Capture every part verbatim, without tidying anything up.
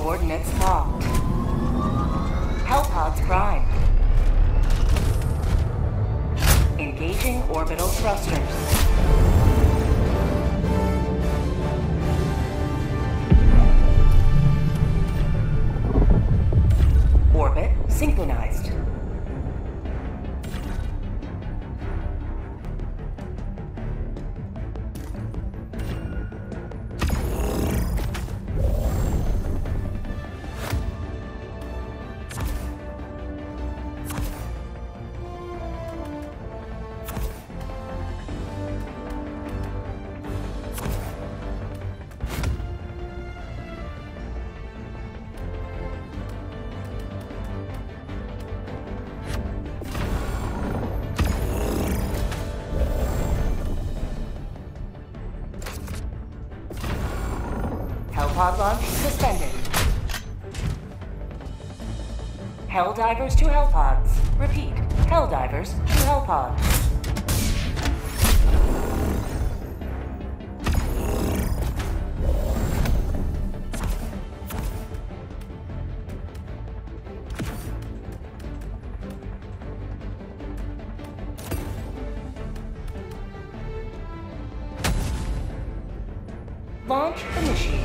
Coordinates locked. Hellpods primed. Engaging orbital thrusters. Orbit synchronized. Hellpod launch suspended. Helldivers to Hellpods. Repeat, Helldivers to Hellpods. Launch initiated.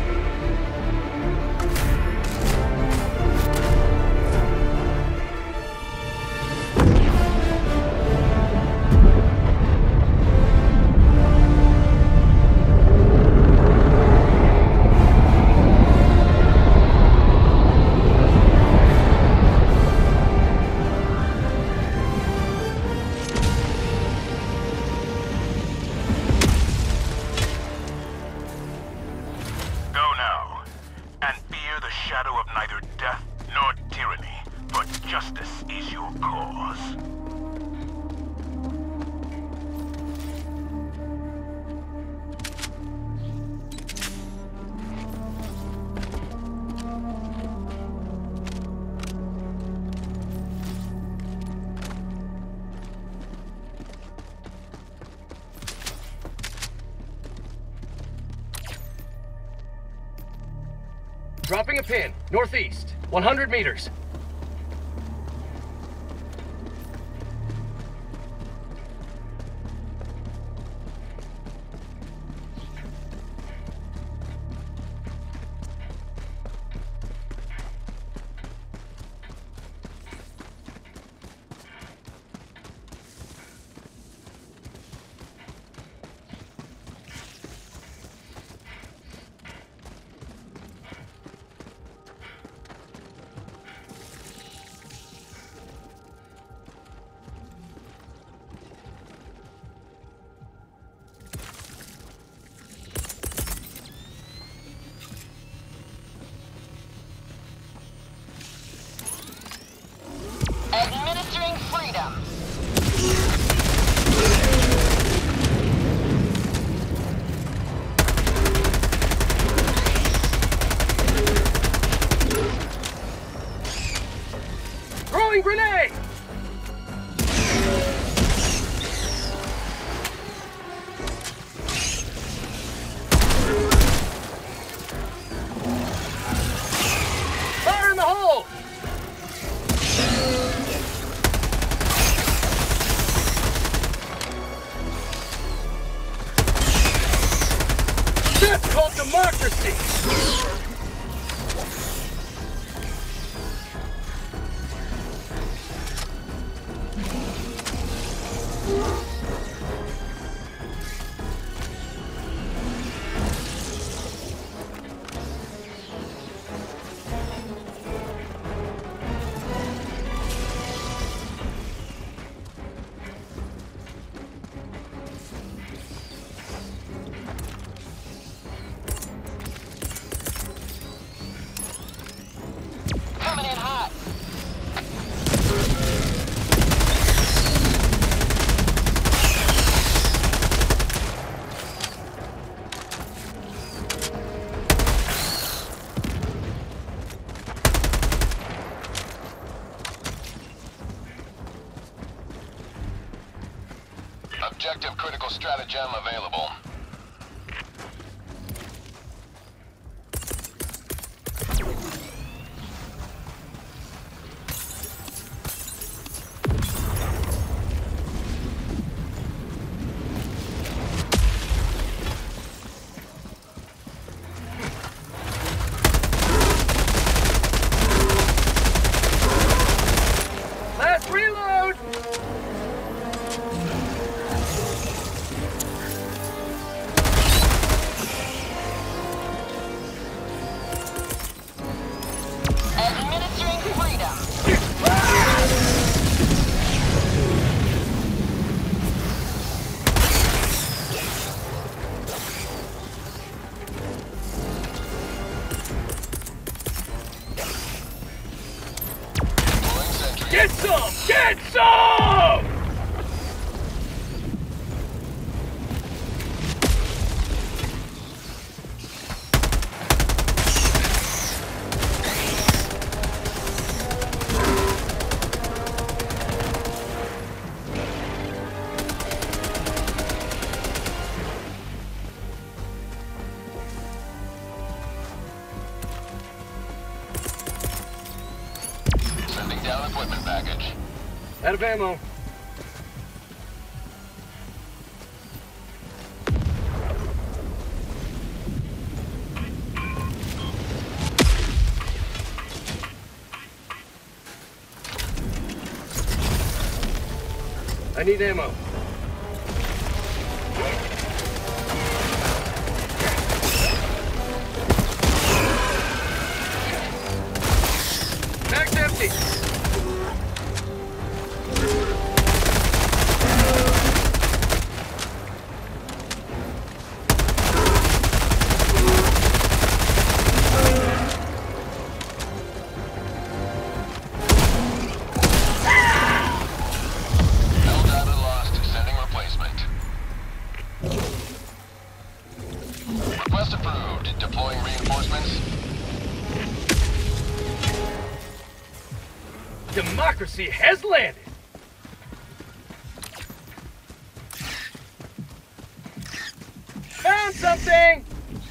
Shadow of neither death nor tyranny, but justice is your cause. Dropping a pin, northeast, one hundred meters. Administering freedom. Throwing grenade! Fire in the hole! That's called democracy! Coming in hot. Objective critical stratagem available. some! Get some! Sending down equipment package. Out of ammo. I need ammo. Mag's empty. Hell data lost. Sending replacement. Request approved. Deploying reinforcements. Democracy has landed. Found something.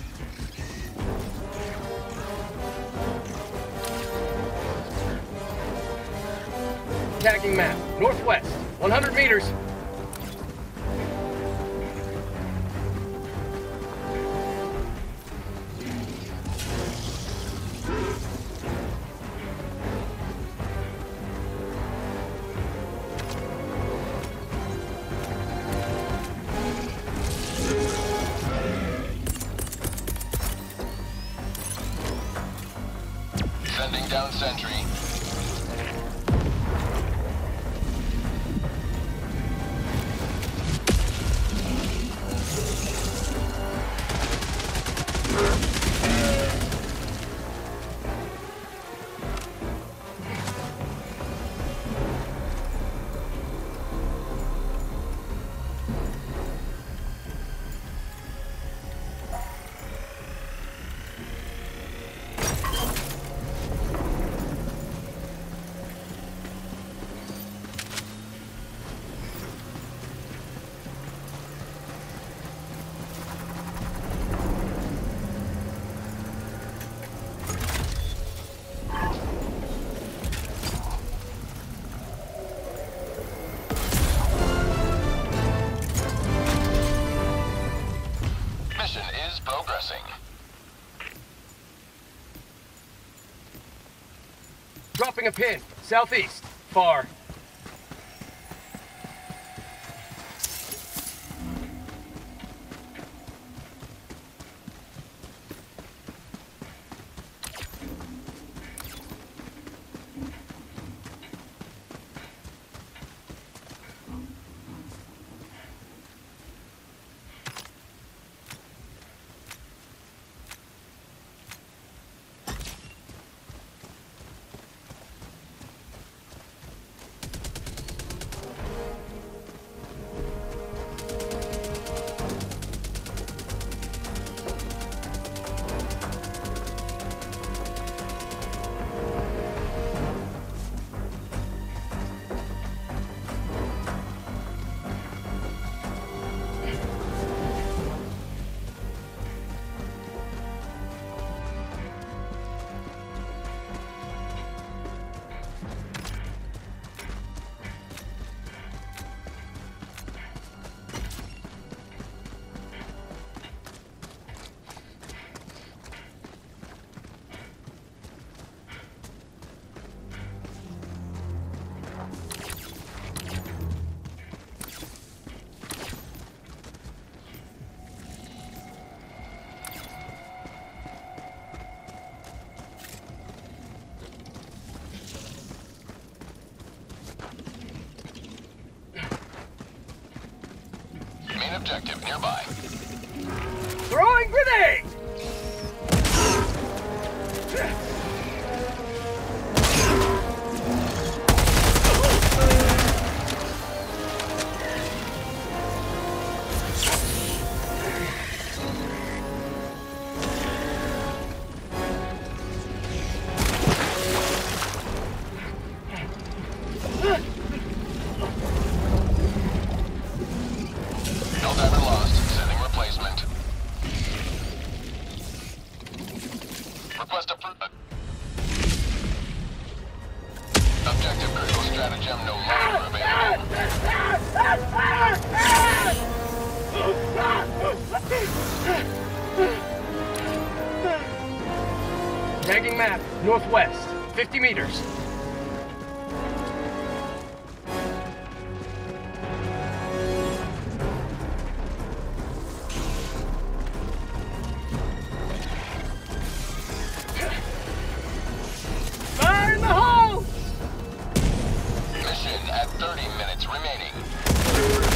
Tagging map. Northwest. one hundred meters. Sending down sentry. Mission is progressing. Dropping a pin. Southeast. Far. Main objective nearby. Throwing grenade! replacement. Request approved. Objective critical stratagem no longer available. Tagging map, northwest, fifty meters. Fire in the hole! Mission at thirty minutes remaining.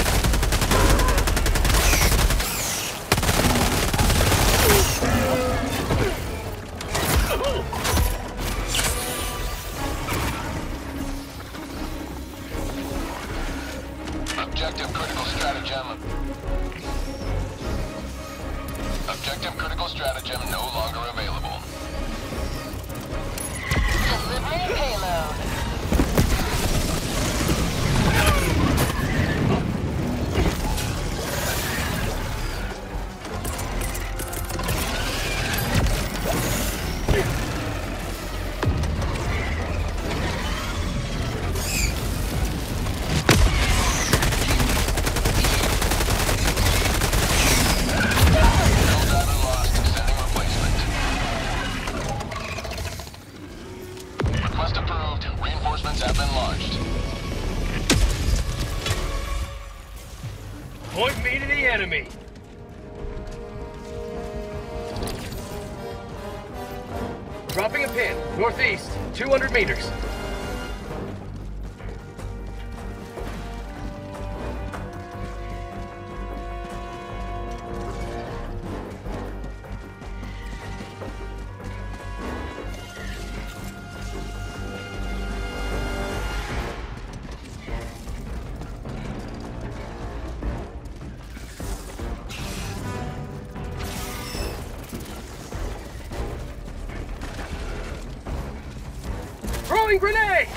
Objective critical stratagem. Objective critical stratagem no longer available. Delivering payload. Driver lost. Sending replacement. Request approved. Reinforcements have been launched. Point me to the enemy. Dropping a pin, northeast, two hundred meters. Throwing grenade!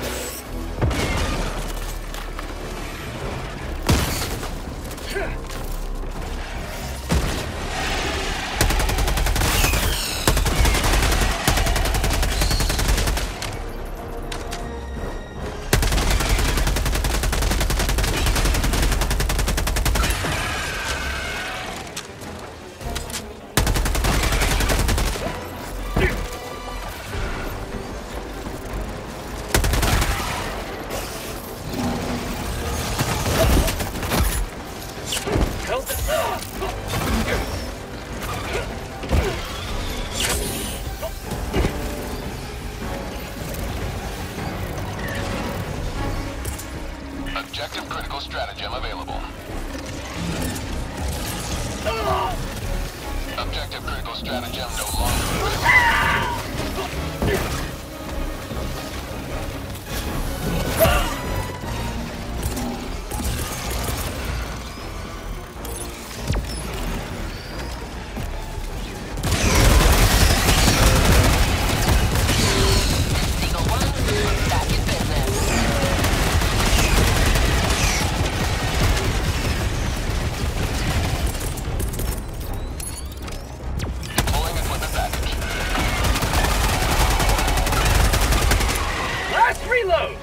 Help Objective critical stratagem available. Objective critical stratagem no longer available. Eagle One, back in business. Deploying equipment package. Last reload!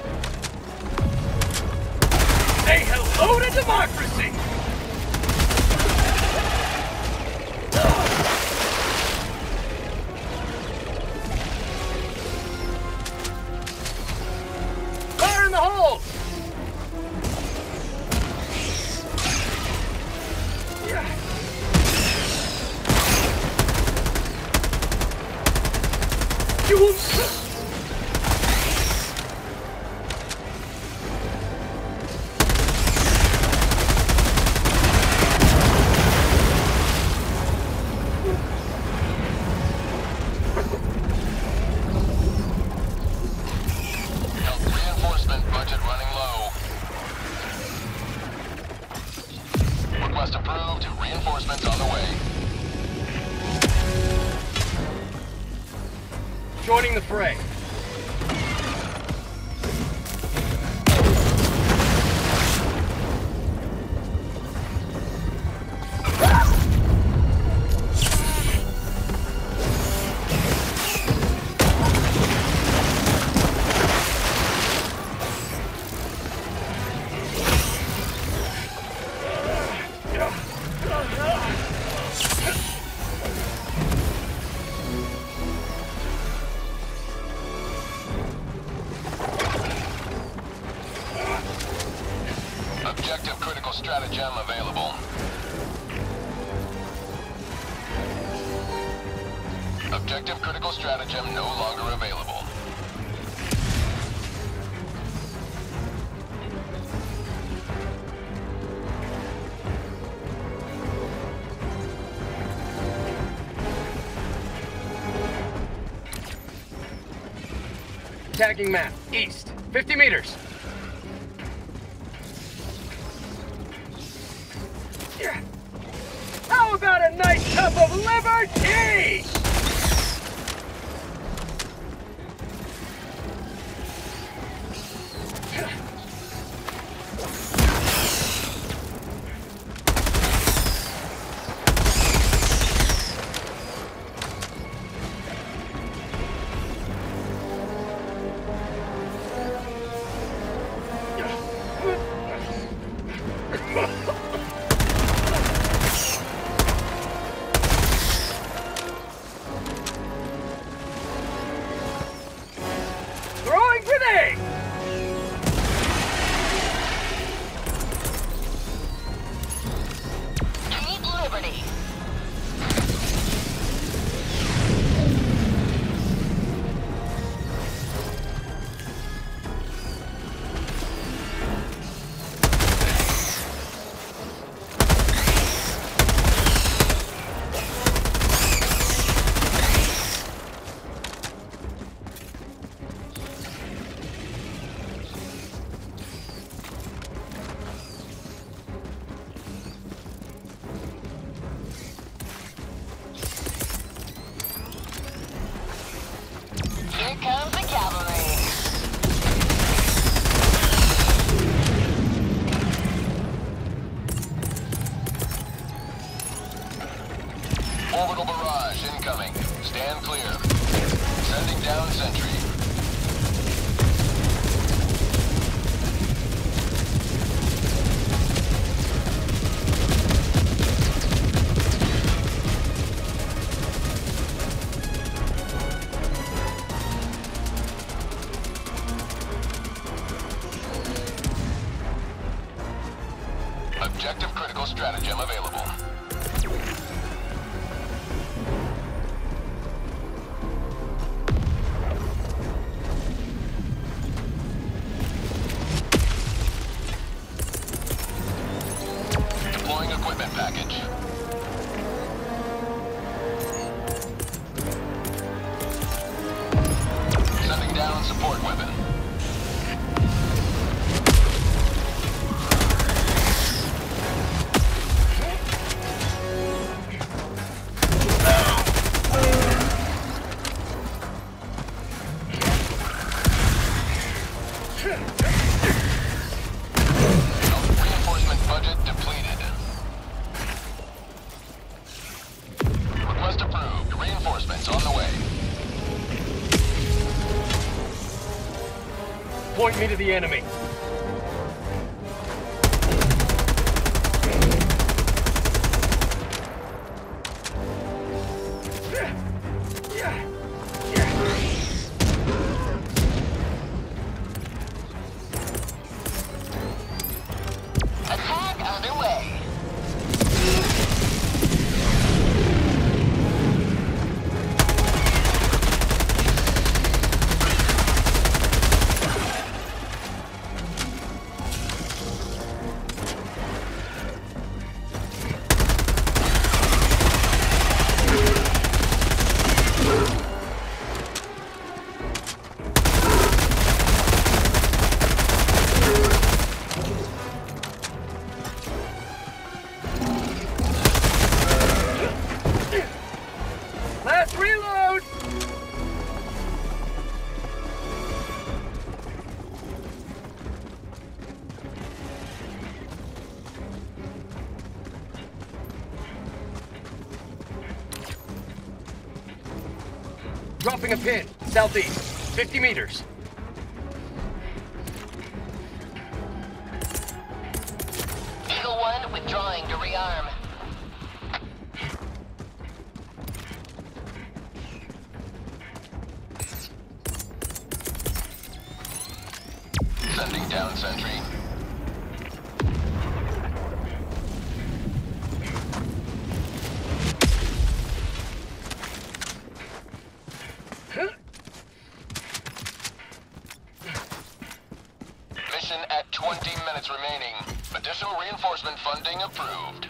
Say hello to democracy! Fire in the hole! You will... Reinforcement budget running low. Request approved. Reinforcements on the way. Joining the fray. Objective critical stratagem no longer available. Tagging map, east, fifty meters. How about a nice cup of liberty? Throwing grenade! Keep liberty. Here comes the cavalry. Orbital barrage incoming. Stand clear. Sending down sentry. Objective critical stratagem available. Deploying equipment package. Sending down support weapon. Reinforcement budget depleted. Request approved. Reinforcements on the way. Point me to the enemy. Attack underway. Let's reload! Dropping a pin, southeast, fifty meters. Eagle One withdrawing to rearm. Sending down sentry. Reinforcement funding approved.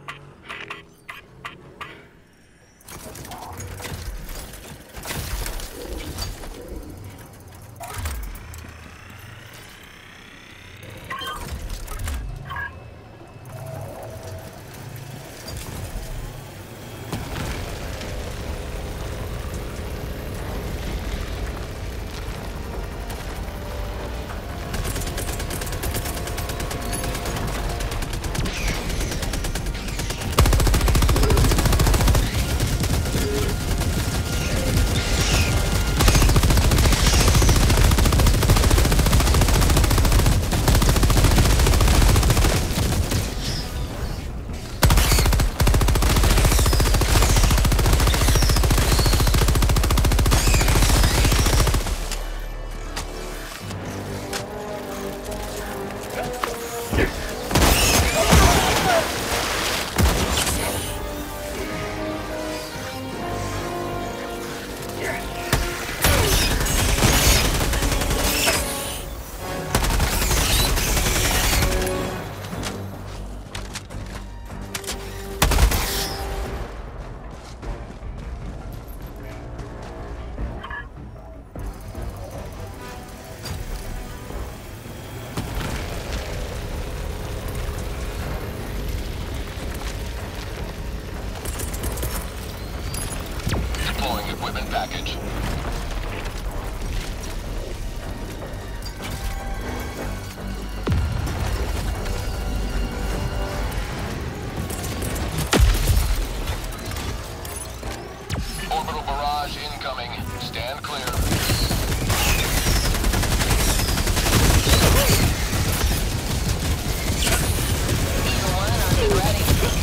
Deploying equipment package. Orbital barrage incoming. Stand clear. Eagle one on ready.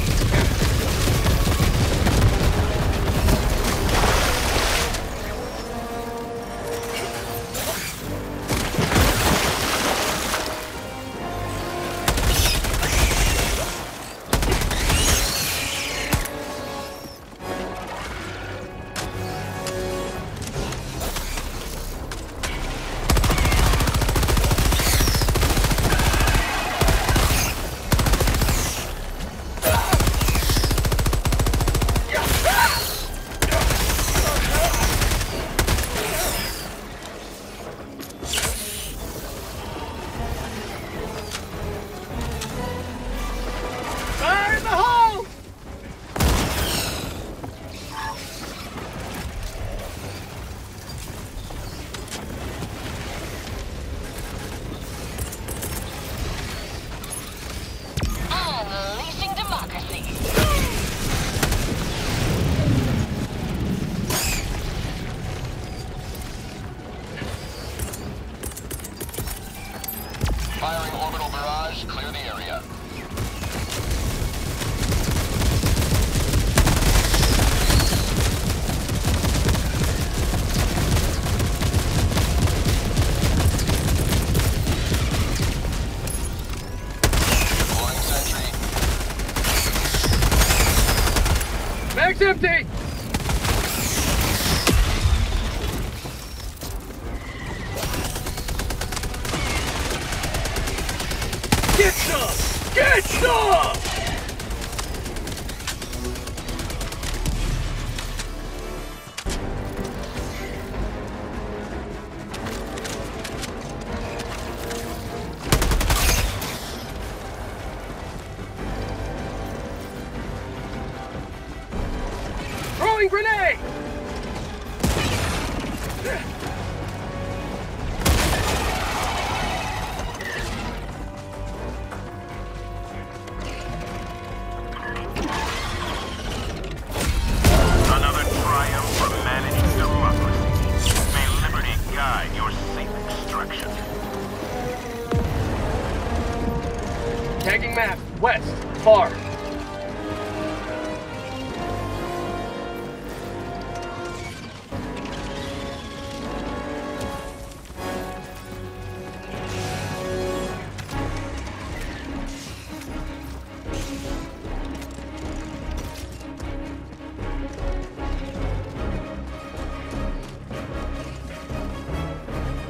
Fire in the hole! Unleashing democracy. Firing orbital barrage. Clear the area. Deploying sentry. Mag's empty! Get some! Get some! Throwing grenade! Another triumph for managed democracy. May liberty guide your safe extraction. Tagging map. West. Far.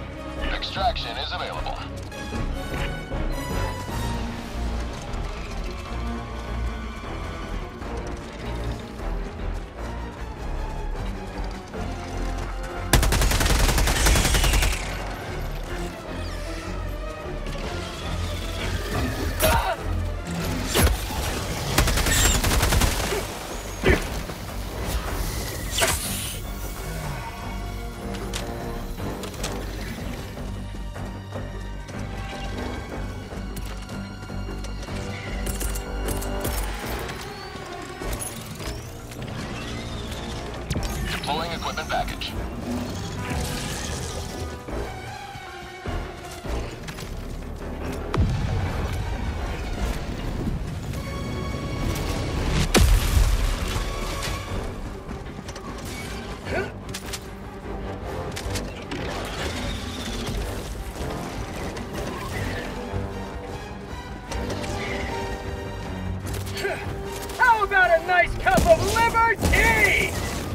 Extraction is available. Deploying equipment package. How about a nice cup of liberty?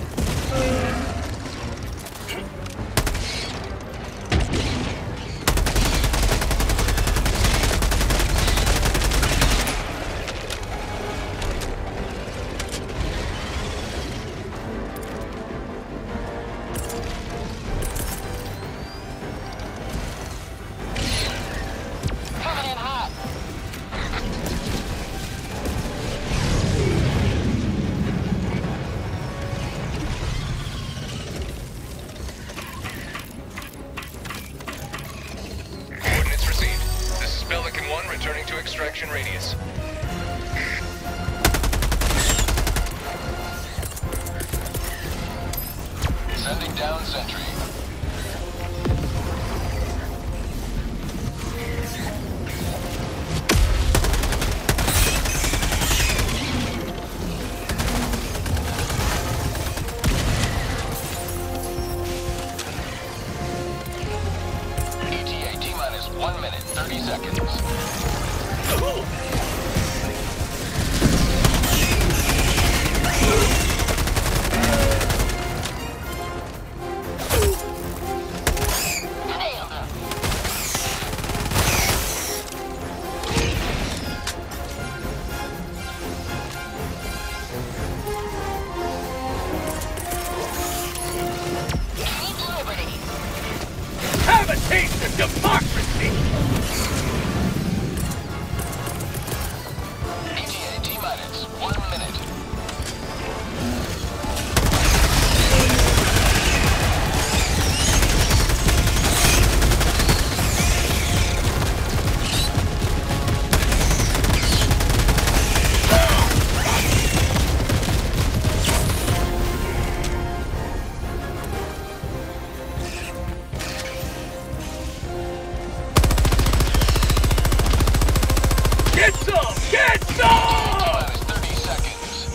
Coming in hot. Coordinates received. This is Pelican one returning to extraction radius. Sending down sentry. E T A T-minus one minute, thirty seconds. Nailed him. Keep liberty. Have a taste of democracy! E T A T-minus one minute. Get some! Get some! T-minus thirty seconds.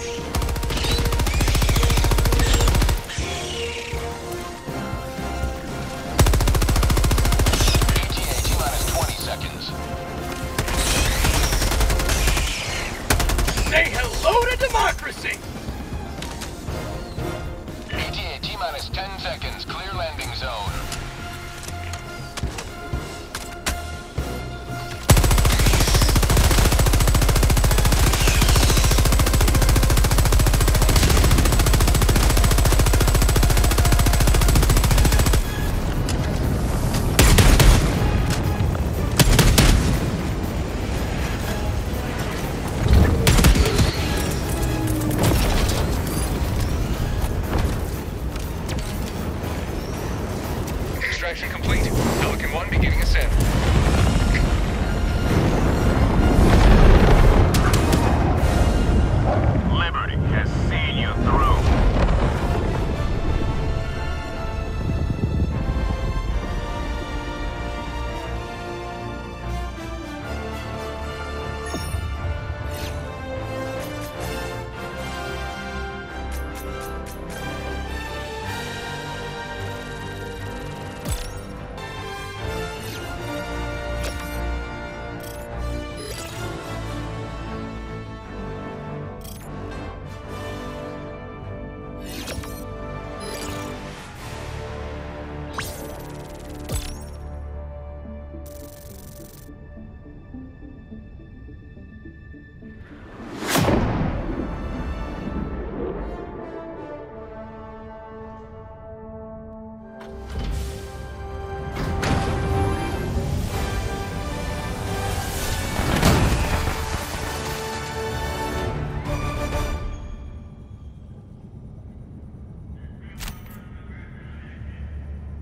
E T A T-minus twenty seconds. Say hello to democracy! E T A T-minus ten seconds. Clear landing zone. Extraction complete. Pelican one beginning ascent. Liberty has seen you through.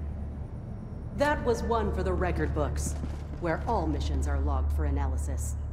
That was one for the record books, where all missions are logged for analysis.